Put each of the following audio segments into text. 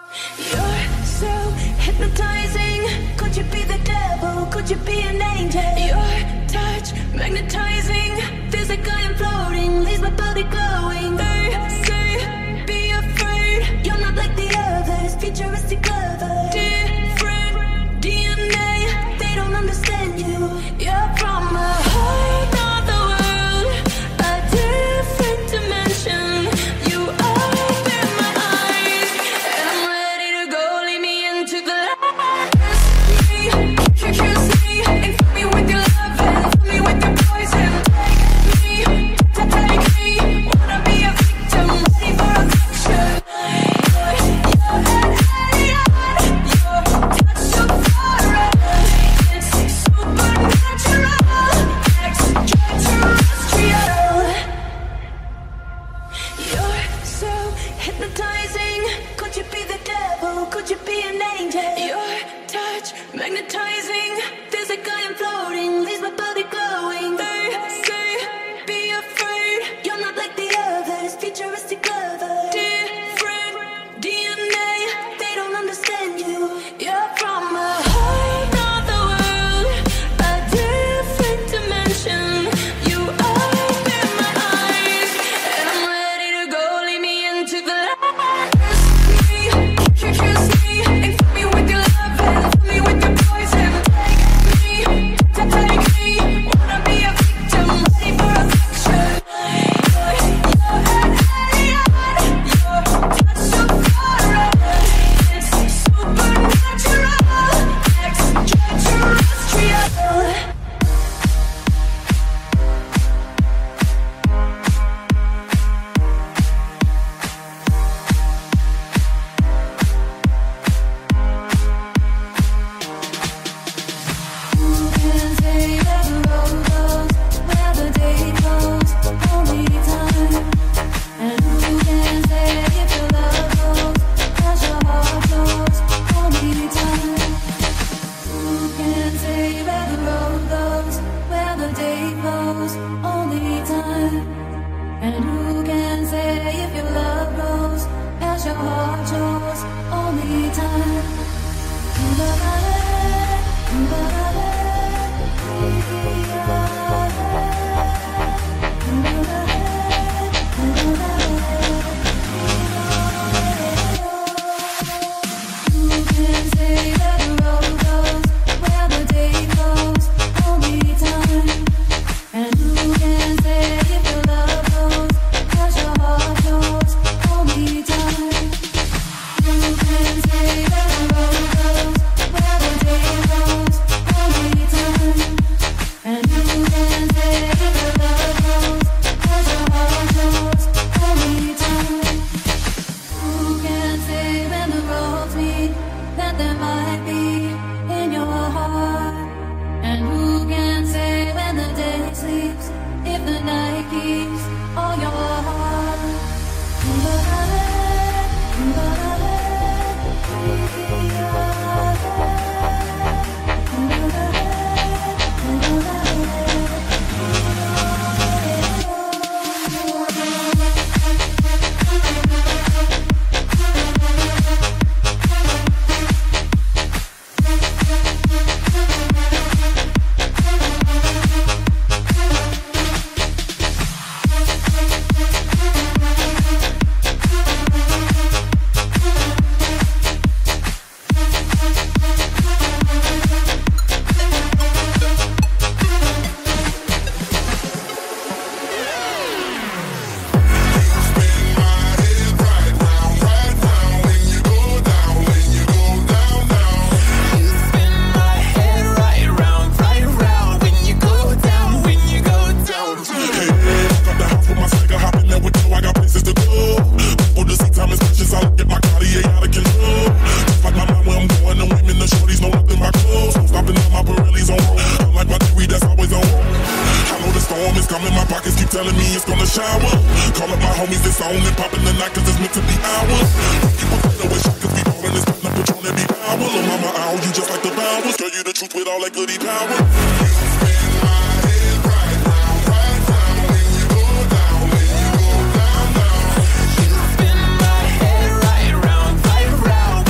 You're so hypnotizing. Could you be the devil? Could you be an angel? Your touch magnetizing. Feels like I am floating. Leaves my body glowing. They say, be afraid. You're not like the others. Futuristic lovers. Different DNA. They don't understand you. You're from a whole nother world. A different dimension. You open my eyes. And I'm ready to go. Lead me into the light. Kiss me and fill me with your love and fill me with your poison. Take me, wanna be a victim, ready for affection. You're an alien, your touch so foreign. It's supernatural, extraterrestrial. You're so hypnotizing. Could you be the devil? Could you be an angel? Your touch magnetizing. Feels like I am floating. Leaves my body glowing. They say, be afraid. You're not like the others. Futuristic lovers. Different DNA. They don't understand you. You're from a whole nother world. A different dimension. You open my eyes. And I'm ready to go. Lead me into the light. Kiss me and fill me with your love and fill me with your poison. Take me, wanna be a victim, ready for affection. You're an alien, your touch so foreign. It's supernatural, extraterrestrial. Who can say that the road goes where the day goes? Only time. And who can say if your love goes as your heart goes? Only time. Who can say where the road goes where the day goes? Only time. And who can say if your love goes as your heart chose? Only time. Who can say that the road goes where the day goes? Only time. And who can say if your love goes as your heart goes? Only time. Who can say that the road goes where the day goes? Only time. And who can say if your love goes as your heart goes? Only time. Who can say when the roads meet that there might be in your heart? And who can say when the day sleeps if the night keeps all your heart? Telling me it's gonna shower. Call up my homies, it's on and popping the night cause it's meant to be ours. People play no shot cause we ballin' this putting up Patron every hour. Lil' mama owl, you just like the Bowers. Tell you the truth with all that goody power. You spin my head right round when you go down, when you go down, down. You spin my head right round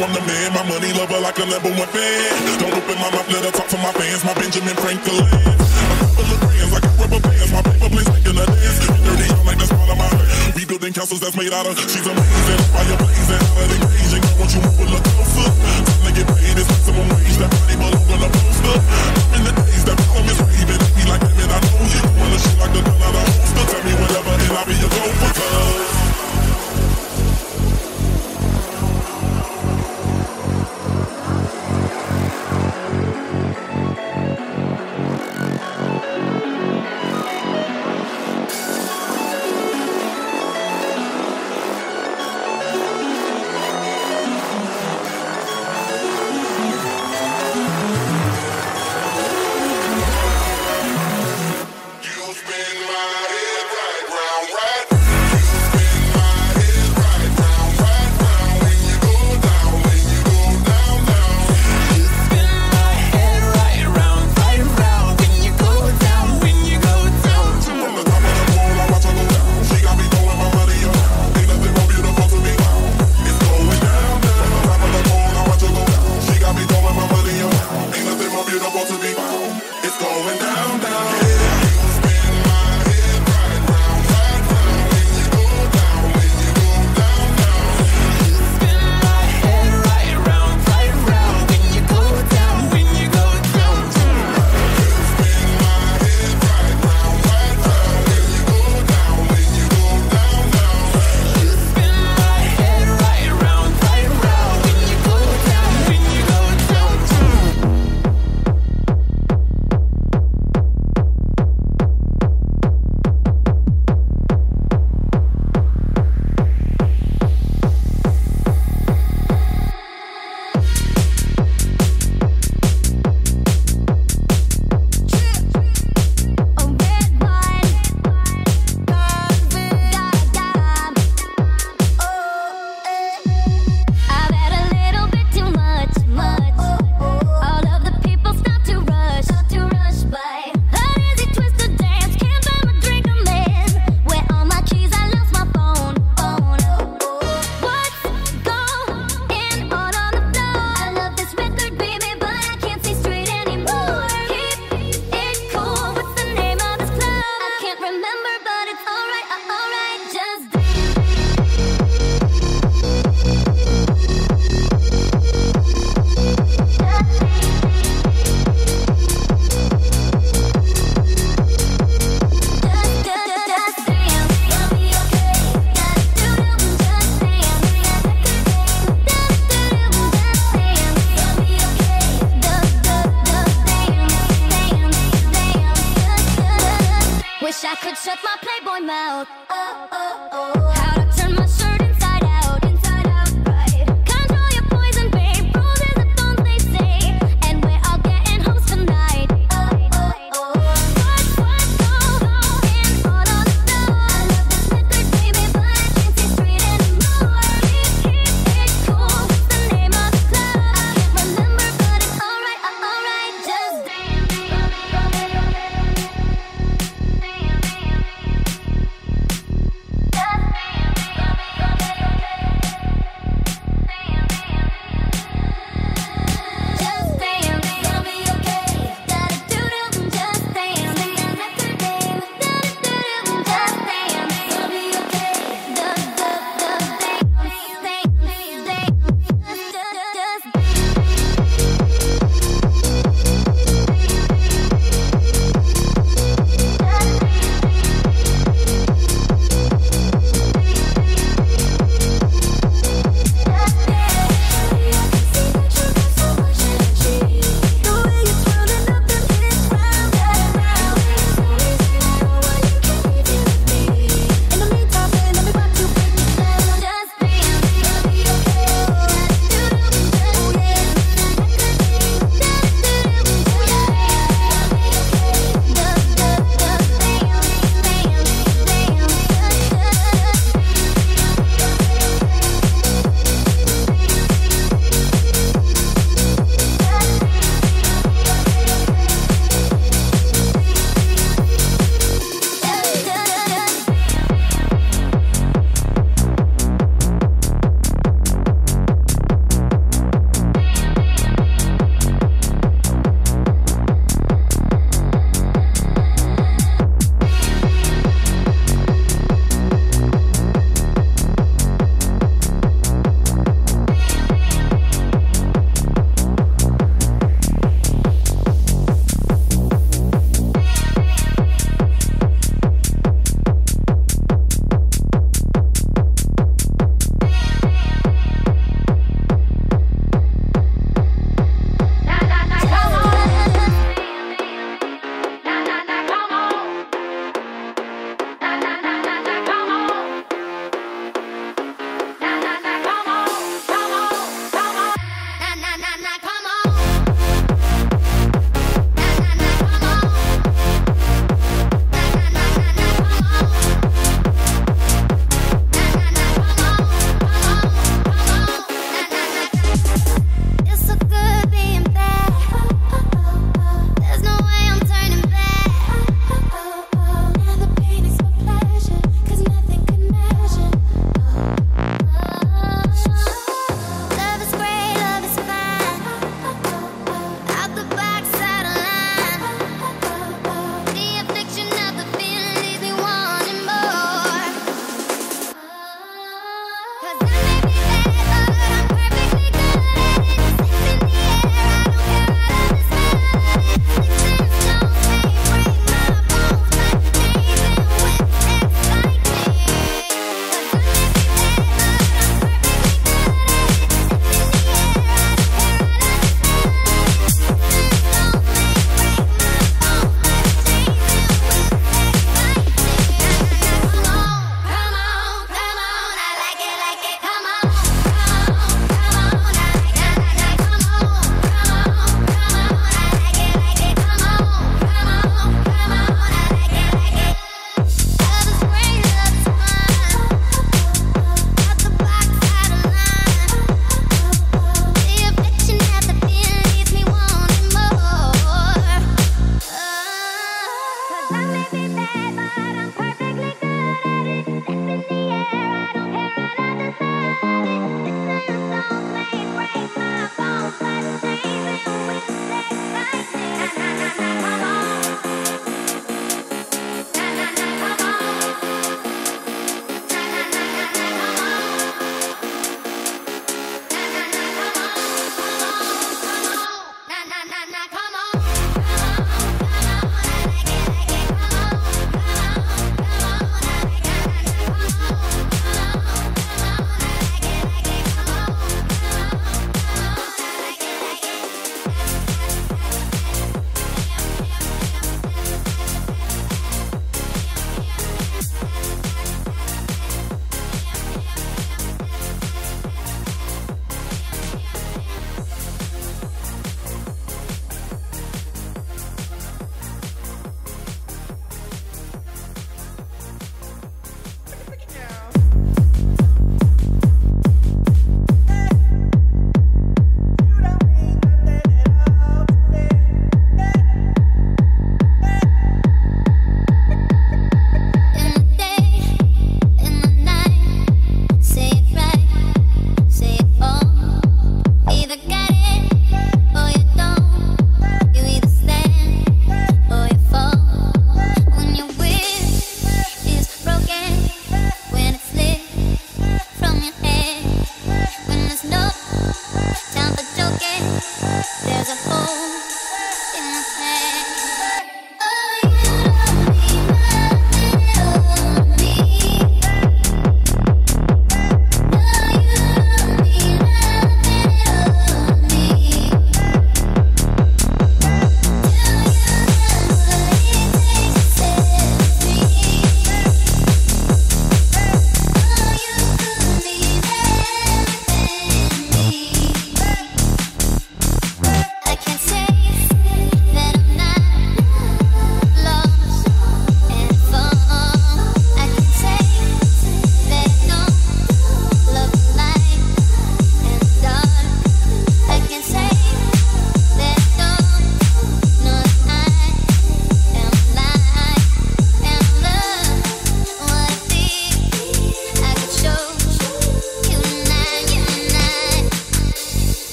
I'm the man. My money lover like a number one fan. Don't open my mouth, let her talk to my fans. My Benjamin Franklin. A couple of grands, like a rubber bands. My paper plays making a dance. Dirty, I'm like that's part of my rebuilding castles that's made out of. She's amazing, fire blazing, out of the engaging. I want you move a little closer. Time to get paid is maximum wage. That body belong on a poster. I'm in the days that problem is raving. They be like, damn it, I know you. Wanna shit like the gun out of holster. Tell me whatever, and I'll be your go-for. You spin my head right round, right.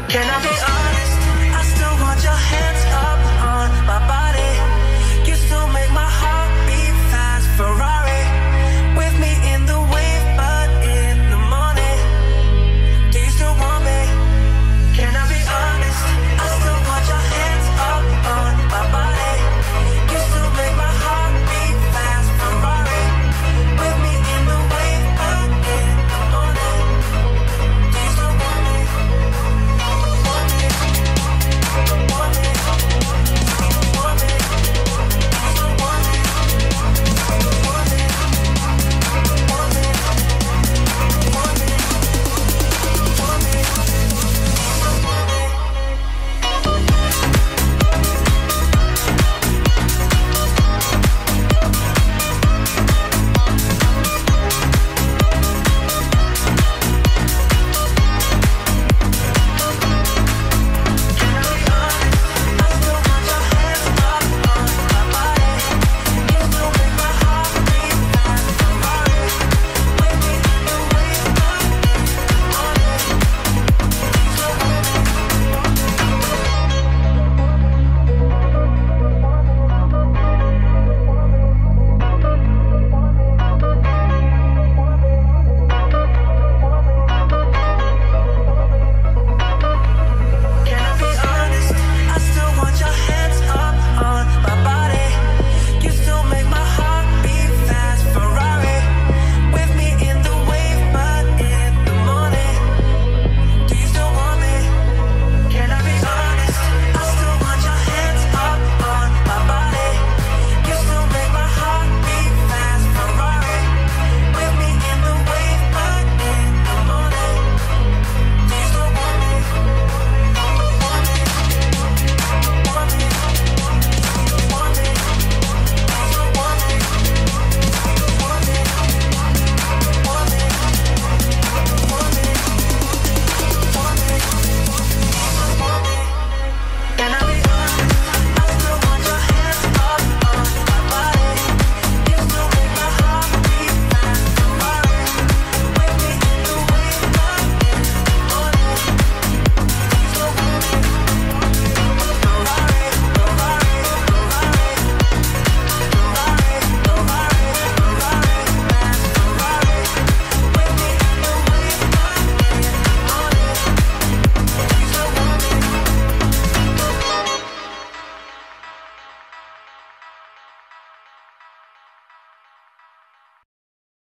Can I